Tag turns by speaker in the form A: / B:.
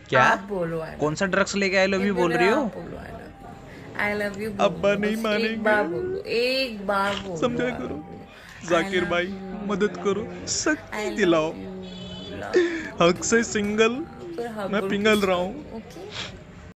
A: क्या?
B: आप बोलो
A: कौन सा ड्रग्स लेके आई लव यू बोल रही हो?
B: I love you.
A: अब्बा नहीं मानेंगे।
B: एक बार बोलो, एक बार बोलो।
A: समझा करो जाकिर भाई, मदद करो, शक्ति दिलाओ।
B: Love you.
A: हक से सिंगल
B: फिर हग
A: मैं
B: और
A: पिघल
B: kiss
A: रहा
B: करो,
A: हूँ।
B: ओके।